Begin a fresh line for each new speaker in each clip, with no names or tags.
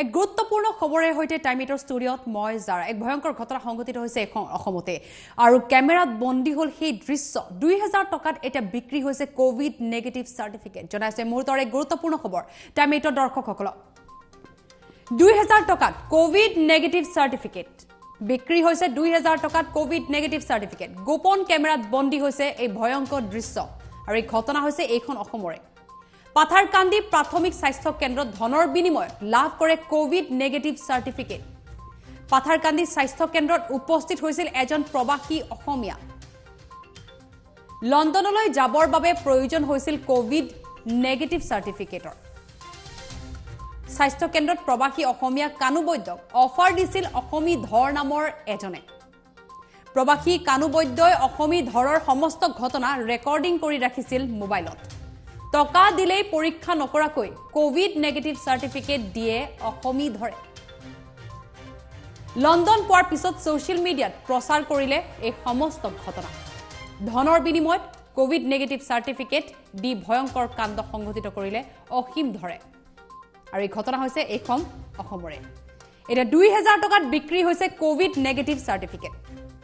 এক গুৰুত্বপূৰ্ণ খবৰে হৈতে টাইমিটৰ ষ্টুডিঅ'ত মই যাৰ এক ভয়ংকৰ ঘটনা সংঘটিত হৈছে এখন অসমতে আৰু কেমেৰাত বন্দী হ'ল সেই দৃশ্য 2000 টকাত এটা বিক্ৰী হৈছে কোভিড নেগেটিভ সাৰ্টিফিকেট জনাইছে মুহূৰ্তৰ এক গুৰুত্বপূৰ্ণ খবৰ টাইমিটৰ দৰ্শকসকল 2000 টকাত কোভিড নেগেটিভ সাৰ্টিফিকেট বিক্ৰী হৈছে 2000 টকাত কোভিড নেগেটিভ সাৰ্টিফিকেট গোপন কেমেৰাত বন্দী হৈছে এই ভয়ংকৰ দৃশ্য আৰু এই ঘটনা হৈছে এখন অসমৰে পাথাৰকান্দি প্ৰাথমিক স্বাস্থ্য কেন্দ্ৰত ধনৰ বিনিময়ত লাভ কৰে কোভিড নেগেটিভ সাৰ্টিফিকেট পাথাৰকান্দি স্বাস্থ্য কেন্দ্ৰত উপস্থিত হৈছিল এজন প্ৰবাসী অসমীয়া লণ্ডনলৈ যাবৰ বাবে প্ৰয়োজন হৈছিল কোভিড নেগেটিভ সাৰ্টিফিকেটৰ স্বাস্থ্য কেন্দ্ৰত প্ৰবাসী অসমীয়া কানুবৈদ্যক অফাৰ দিছিল অসমী ধৰ নামৰ এজনে প্ৰবাসী কানুবৈদ্যই অসমী ধৰৰ সমস্ত ঘটনা ৰেকৰ্ডিং কৰি ৰাখিছিল মোবাইলত টকা দিলেই পৰীক্ষা নকৰাকৈ কোভিড নেগেটিভ সাৰ্টিফিকেট দিয়ে অসমী ধৰে লণ্ডন পোৱাৰ পিছত সোশ্যাল মিডিয়াত প্ৰচাৰ কৰিলে এই সমস্ত ঘটনা ধনৰ বিনিময়ত কোভিড নেগেটিভ সাৰ্টিফিকেট দি ভয়ংকৰ কাণ্ড সংঘটিত কৰিলে অসীম ধৰে আৰু এই ঘটনা হৈছে এখন অসমৰে এটা 2000 টকাত বিক্ৰী হৈছে কোভিড নেগেটিভ সাৰ্টিফিকেট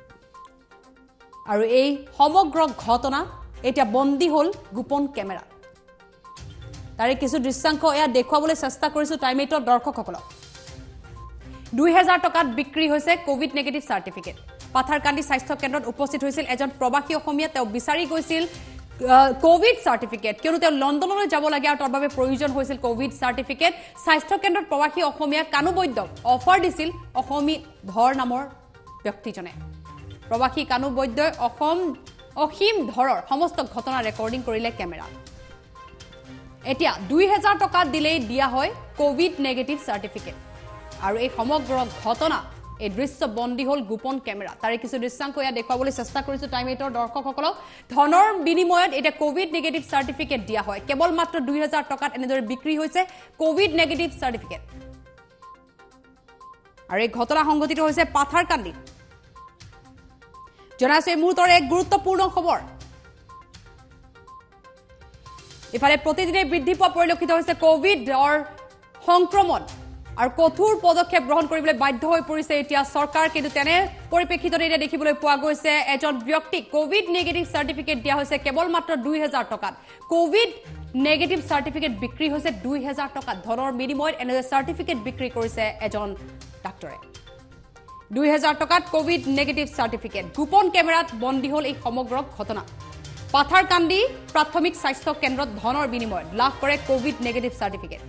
আৰু এই সমগ্ৰ ঘটনা এটা বন্দী হ'ল গোপন কেমেৰা তাৰে কিছু দৃশ্যাংশ এয়া দেখুৱাবলৈ চেষ্টা কৰিছো টাইমিটৰ দৰ্শকসকলক 2000 টকাত বিক্ৰী হৈছে কোভিড নেগেটিভ সাৰ্টিফিকেট পাথাৰকান্দি স্বাস্থ্য কেন্দ্ৰত উপস্থিত হৈছিল এজন প্ৰবাসী অসমীয়া তেওঁ বিচাৰি গৈছিল কোভিড সাৰ্টিফিকেট কিয়নো তেওঁ লণ্ডনলৈ যাব লাগে আৰু তাৰ বাবে প্ৰয়োজন হৈছিল কোভিড সাৰ্টিফিকেট স্বাস্থ্য কেন্দ্ৰত প্ৰবাসী অসমীয়া কানুবৈদ্যক অফাৰ দিছিল অসমী ধৰ নামৰ ব্যক্তিজনে প্ৰবাসী কানুবৈদ্যই অসীম ধৰৰ সমস্ত ঘটনা ৰেকৰ্ডিং কৰিলে কেমেৰা এতিয়া 2000 টকা দিলেই দিয়া হয় কোভিড নেগেটিভ সাৰ্টিফিকেট আৰু এই সমগ্ৰ ঘটনা এই দৃশ্য বন্দী হ'ল গোপন কেমেৰা তাৰে কিছু দৃশ্যাংশ এয়া দেখুৱাবলৈ চেষ্টা কৰিছো টাইমিটৰ দৰ্শকসকলক ধনৰ বিনিময়ত এটা কোভিড নেগেটিভ সাৰ্টিফিকেট দিয়া হয় কেৱল মাত্ৰ 2000 টকাত এনেদৰে বিক্ৰী হৈছে কোভিড নেগেটিভ সাৰ্টিফিকেট আৰু এই ঘটনা সংঘটিত হৈছে পাথাৰকান্দি জনাইছে মুহূৰ্তৰ এক গুৰুত্বপূৰ্ণ খবৰ ইফালে প্ৰতিদিনে বৃদ্ধি পোৱা পৰিলক্ষিত হৈছে কোভিডৰ সংক্ৰমণ আৰু কঠোৰ পদক্ষেপ গ্ৰহণ কৰিবলৈ বাধ্য হৈ পৰিছে এতিয়া চৰকাৰ কিন্তু তেনে পৰিপ্ৰেক্ষিতত এতিয়া দেখিবলৈ পোৱা গৈছে এজন ব্যক্তিক কোভিড নেগেটিভ সাৰ্টিফিকেট দিয়া হৈছে কেৱল মাত্ৰ 2000 টকাত কোভিড নেগেটিভ সাৰ্টিফিকেট বিক্ৰী হৈছে 2000 টকাত ধনৰ বিনিময়ত এনে সাৰ্টিফিকেট বিক্ৰী কৰিছে এজন ডাক্তৰে 2000 টকাত কোভিড নেগেটিভ সাৰ্টিফিকেট গোপন কেমেৰাত বন্দী হ'ল এই সমগ্ৰ ঘটনা পাথাৰকান্দি প্ৰাথমিক স্বাস্থ্য কেন্দ্ৰত ধনৰ বিনিময়ত লাভ কৰে কোভিড নেগেটিভ সাৰ্টিফিকেট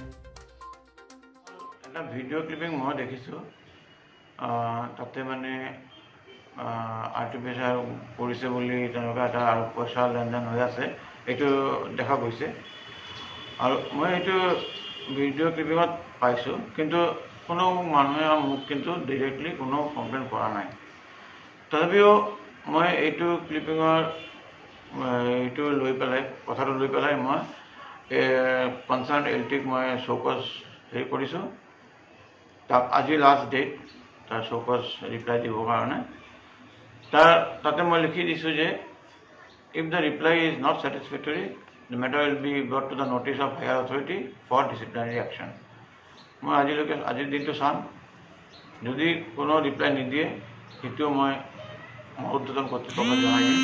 এটা ভিডিঅ' ক্লিপিং মই দেখিছোঁ তাতে মানে আৰ্টিফিচিয়েল কৰিছে বুলি তেনেকুৱা এটা আৰু পইচা লেনদেন হৈ আছে এইটো দেখা গৈছে আৰু মই এইটো ভিডিঅ' ক্লিপিঙত পাইছোঁ কিন্তু কোনো মানুহে মোক কিন্তু ডাইৰেক্টলি কোনো কমপ্লেইন কৰা নাই তথাপিও মই এইটো ক্লিপিঙৰ এইটো লৈ পেলাই কথাটো লৈ পেলাই মই কনচাৰ্ণ এলটিক মই চৌকছ হেৰি কৰিছোঁ তাক আজি লাষ্ট ডেট তাৰ চৌকছ ৰিপ্লাই দিবৰ কাৰণে তাতে মই লিখি দিছোঁ যে if the reply is not satisfactory the matter will be brought to the notice of higher authority for disciplinary action মই আজিৰ দিনটো চাম যদি কোনো ৰিপ্লাই নিদিয়ে সেইটোও মই ঊৰ্ধ্বতন কৰ্তৃপক্ষক জনাই দিম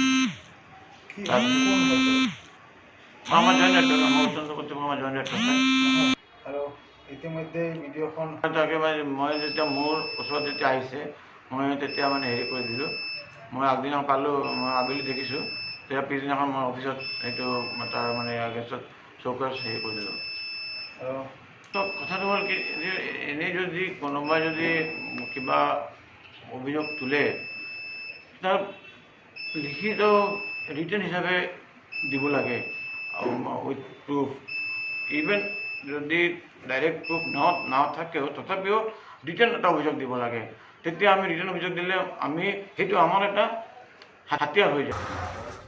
আমাৰ জইণ্ট ডাইৰেক্টৰ আমাৰ ঊৰ্ধ্বতন কৰ্তৃপক্ষ আমাৰ জইণ্ট ডাইৰেক্টৰ
আৰু ইতিমধ্যে ভিডিঅ'খন
মই যেতিয়া মোৰ ওচৰত যেতিয়া আহিছে মই তেতিয়া মানে হেৰি কৰি দিলোঁ মই আগদিনা পালোঁ মই আবেলি দেখিছোঁ তেতিয়া পিছদিনাখন মই অফিচত সেইটো তাৰ মানে গেছত চৌকছ হেৰি কৰি দিলোঁ
আৰু
তো কথাটো হ'ল কি যে এনেই যদি কোনোবাই যদি কিবা অভিযোগ তোলে তাৰ লিখিত ৰিটাৰ্ণ হিচাপে দিব লাগে উইথ প্ৰুফ ইভেন যদি ডাইৰেক্ট প্ৰুফ নাথাকেও তথাপিও ৰিটাৰ্ণ এটা অভিযোগ দিব লাগে তেতিয়া আমি ৰিটাৰ্ণ অভিযোগ দিলে আমি সেইটো আমাৰ এটা হাতিয়াৰ হৈ যায়